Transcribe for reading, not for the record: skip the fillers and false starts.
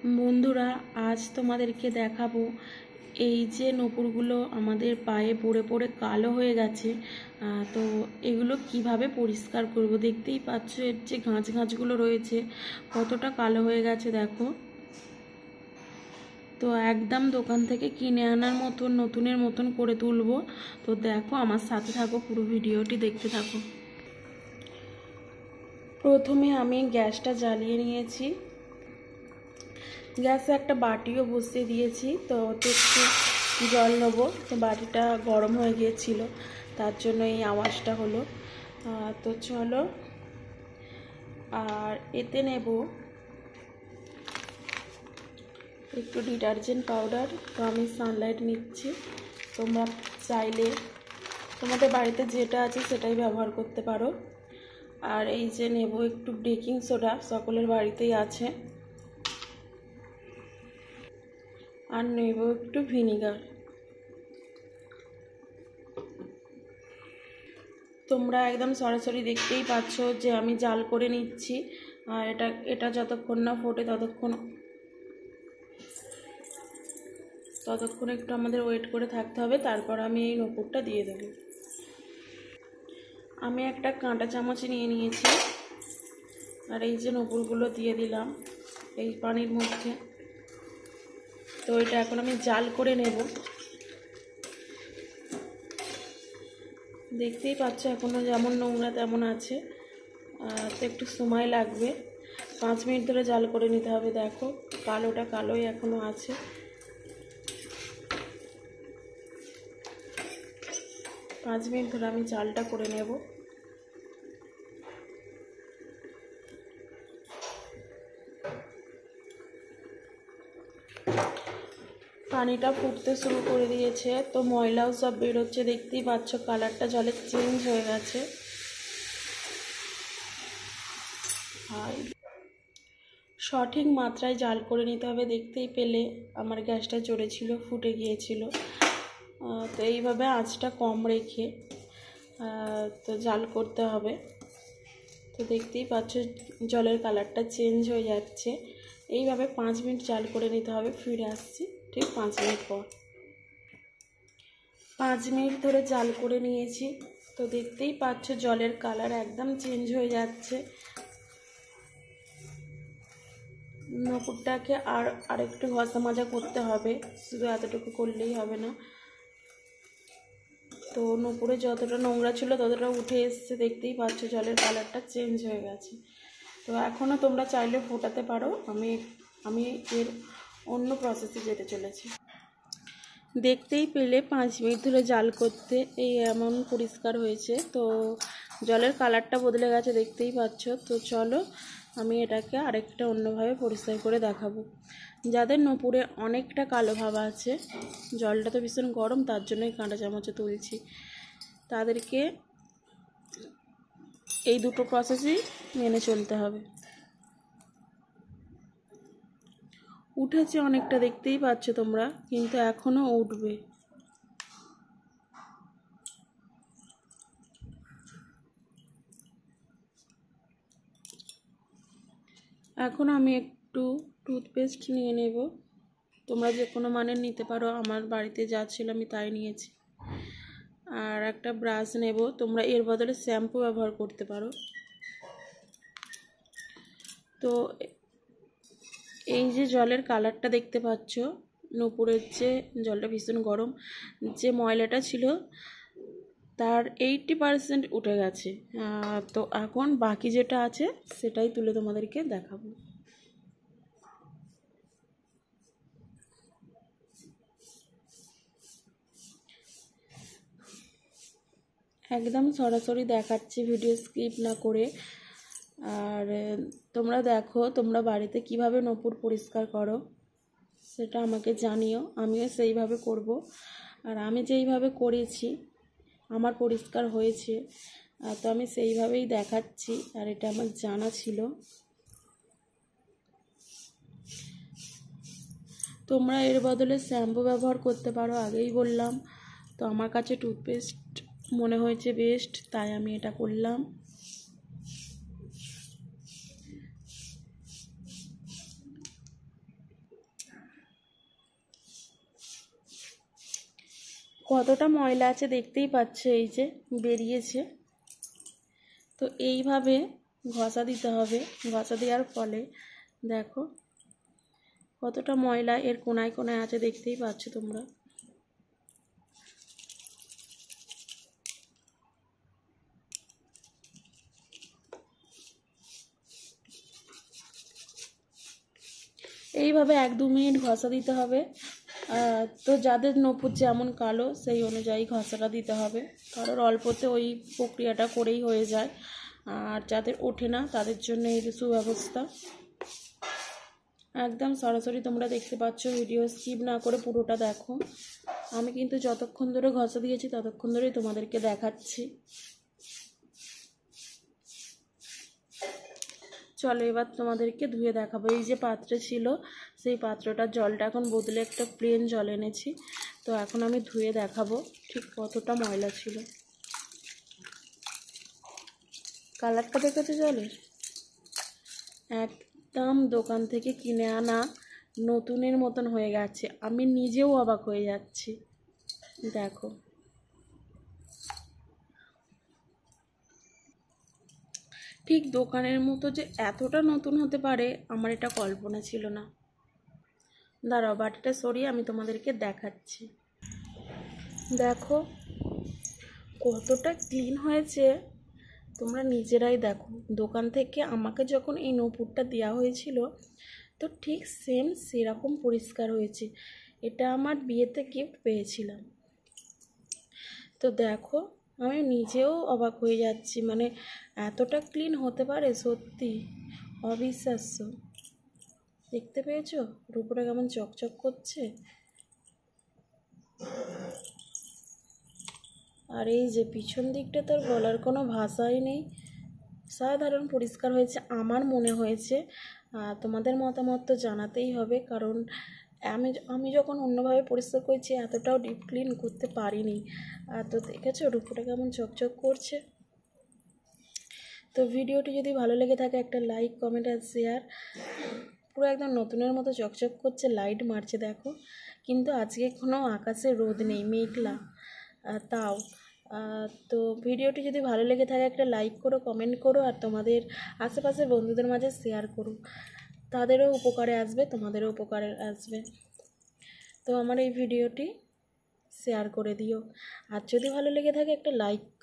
বন্ধুরা, আজ তোমাদেরকে দেখাবো এই যে নূপুরগুলো আমাদের পায়ে পড়ে পড়ে কালো হয়ে গেছে। তো এগুলো কিভাবে পরিষ্কার করব। দেখতেই পাচ্ছ এর যে গাছগুলো রয়েছে কতটা কালো হয়ে গেছে দেখো। তো একদম দোকান থেকে কিনে আনার মতন নতুনের মতন করে তুলবো। তো দেখো, আমার সাথে থাকো, পুরো ভিডিওটি দেখতে থাকো। প্রথমে আমি গ্যাসটা জ্বালিয়ে নিয়েছি, গ্যাসে একটা বাটিও বসিয়ে দিয়েছি। তো একটু জল নেবো, তো বাটিটা গরম হয়ে গিয়েছিল, তার জন্য এই আওয়াজটা হলো। তো চলো, আর এতে নেব একটু ডিটারজেন্ট পাউডার। তো আমি সানলাইট নিচ্ছি, তোমরা চাইলে তোমাদের বাড়িতে যেটা আছে সেটাই ব্যবহার করতে পারো। আর এই যে নেব একটু বেকিং সোডা, সকলের বাড়িতেই আছে। আর নেব একটু ভিনিগার। তোমরা একদম সরাসরি দেখতেই পাচ্ছ যে আমি জাল করে নিচ্ছি। আর এটা যতক্ষণ না ফোটে ততক্ষণ একটু আমাদের ওয়েট করে থাকতে হবে। তারপর আমি এই নূপুরটা দিয়ে দেব। আমি একটা কাঁটা চামচ নিয়ে নিয়েছি, আর এই যে নূপুরগুলো দিয়ে দিলাম এই পানির মধ্যে। তো এটা এখন আমি জাল করে নেব। দেখতেই পাচ্ছ এখনও যেমন নোংরা তেমন আছে, তো একটু সময় লাগবে। 5 মিনিট ধরে জাল করে নিতে হবে। দেখো কালোটা কালোই এখনও আছে। পাঁচ মিনিট ধরে আমি জালটা করে নেব। পানিটা ফুটতে শুরু করে দিয়েছে, তো ময়লাও সব বেরোচ্ছে। দেখতেই পাচ্ছ কালারটা জলের চেঞ্জ হয়ে গেছে। আর সঠিক মাত্রায় জাল করে নিতে হবে। দেখতেই পেলে আমার গ্যাসটা জ্বলেছিল, ফুটে গিয়েছিল। তো এইভাবে আঁচটা কম রেখে তো জাল করতে হবে। তো দেখতেই পাচ্ছ জলের কালারটা চেঞ্জ হয়ে যাচ্ছে। এইভাবে 5 মিনিট জাল করে নিতে হবে। ফিরে আসছি ঠিক 5 মিনিট পর। 5 মিনিট ধরে জাল করে নিয়েছি। তো দেখতেই পাচ্ছ জলের কালার একদম চেঞ্জ হয়ে যাচ্ছে। নূপুরটাকে আরেকটু ঘষা মাজা করতে হবে, শুধু এতটুকু করলেই হবে না। তো নূপুরে যতটা নোংরা ছিল ততটা উঠে এসছে। দেখতেই পাচ্ছ জলের কালারটা চেঞ্জ হয়ে গেছে। তো এখনও তোমরা চাইলে ফোটাতে পারো। আমি এর অন্য প্রসেসে যেতে চলেছি। দেখতেই পেলে 5 মিনিট ধরে জাল করতে এই এমন পরিষ্কার হয়েছে। তো জলের কালারটা বদলে গেছে, দেখতেই পাচ্ছ। তো চলো, আমি এটাকে আরেকটা অন্যভাবে পরিষ্কার করে দেখাবো। যাদের নূপুরে অনেকটা কালো ভাব আছে, জলটা তো ভীষণ গরম, তার জন্যই কাঁটা চামচে তুলছি, তাদেরকে এই দুটো প্রসেসই মেনে চলতে হবে। উঠেছে অনেকটা, দেখতেই পাচ্ছ তোমরা, কিন্তু এখনও উঠবে। এখন আমি একটু টুথপেস্ট নিয়ে নেব। তোমরা যে কোনো মানের নিতে পারো, আমার বাড়িতে যা ছিল আমি তাই নিয়েছি। আর একটা ব্রাশ নেব, তোমরা এর বদলে শ্যাম্পু ব্যবহার করতে পারো। তো এই যে জলের কালারটা দেখতে পাচ্ছ, নূপুরের যে জলটা ভীষণ গরম, যে ময়লাটা ছিল তার 80% উঠে গেছে। তো এখন বাকি যেটা আছে সেটাই তুলে তোমাদেরকে দেখাবো। একদম সরাসরি দেখাচ্ছি, ভিডিও স্কিপ না করে। আর তোমরা দেখো, তোমরা বাড়িতে কিভাবে নূপুর পরিষ্কার করো সেটা আমাকে জানিও, আমিও সেইভাবে করব। আর আমি যেইভাবে করেছি আমার পরিষ্কার হয়েছে, তো আমি সেইভাবেই দেখাচ্ছি। আর এটা আমার জানা ছিল। তোমরা এর বদলে শ্যাম্পু ব্যবহার করতে পারো, আগেই বললাম। তো আমার কাছে টুথপেস্ট মনে হয়েছে বেস্ট, তাই আমি এটা করলাম। কতটা ময়লা আছে দেখতেই পাচ্ছ, এই যে বেরিয়েছে। তো এইভাবে ঘষা দিতে হবে। ঘষা দেওয়ার ফলে দেখো কতটা ময়লা এর কোনায় কোনায় আছে, দেখতেই পাচ্ছ তোমরা। এইভাবে 1-2 মিনিট ঘষা দিতে হবে। তো যাদের নপুর যেমন কালো সেই অনুযায়ী ঘষাটা দিতে হবে, কারোর অল্পতে ওই প্রক্রিয়াটা করেই হয়ে যায়। আর যাদের ওঠে না তাদের জন্য এই সুব্যবস্থা। একদম সরাসরি তোমরা দেখতে পাচ্ছ, ভিডিও স্কিপ না করে পুরোটা দেখো। আমি কিন্তু যতক্ষণ ধরে ঘষা দিয়েছি ততক্ষণ ধরেই তোমাদেরকে দেখাচ্ছি। চলো এবার তোমাদেরকে ধুয়ে দেখাবো। এই যে পাত্রে ছিল সেই পাত্রটার জলটা এখন বদলে একটা প্লেন জল এনেছি। তো এখন আমি ধুয়ে দেখাবো ঠিক কতটা ময়লা ছিল। কালারটা দেখেছো জলের? একদম দোকান থেকে কিনে আনা নতুনের মতন হয়ে গেছে। আমি নিজেও অবাক হয়ে যাচ্ছি। দেখো ঠিক দোকানের মতো যে এতটা নতুন হতে পারে আমার এটা কল্পনা ছিল না। দাঁড়াও বাটিটা সরিয়ে আমি তোমাদেরকে দেখাচ্ছি। দেখো কতটা ক্লিন হয়েছে, তোমরা নিজেরাই দেখো। দোকান থেকে আমাকে যখন এই নূপুরটা দেওয়া হয়েছিল তো ঠিক সেম সেরকম পরিষ্কার হয়েছে। এটা আমার বিয়েতে গিফট পেয়েছিলাম। তো দেখো আমি নিজেও অবাক হয়ে যাচ্ছি, মানে এতটা ক্লিন হতে পারে, সত্যি অবিশ্বাস্য। দেখতে পেয়েছো রূপটা কেমন চকচক করছে? আর এই যে পিছন দিকটা তোর বলার কোনো ভাষাই নেই, সাধারণ পরিষ্কার হয়েছে আমার মনে হয়েছে। তোমাদের মতামত তো জানাতেই হবে, কারণ আমি যখন অন্যভাবে পরিষ্কার করেছি এতটাও ডিপ ক্লিন করতে পারিনি। তো দেখেছো রূপটা কেমন চকচক করছে? তো ভিডিওটি যদি ভালো লেগে থাকে একটা লাইক, কমেন্ট আর শেয়ার। পুরো একদম নতুনের মতো চকচক করছে, লাইট মারছে দেখো। কিন্তু আজকে কোনো আকাশে রোদ নেই, মেঘলা তাও। তো ভিডিওটি যদি ভালো লেগে থাকে একটা লাইক করো, কমেন্ট করো, আর তোমাদের আশেপাশের বন্ধুদের মাঝে শেয়ার করো। তাদেরও উপকারে আসবে, তোমাদেরও উপকারে আসবে। তো আমার এই ভিডিওটি শেয়ার করে দিও। আর যদি ভালো লেগে থাকে একটা লাইক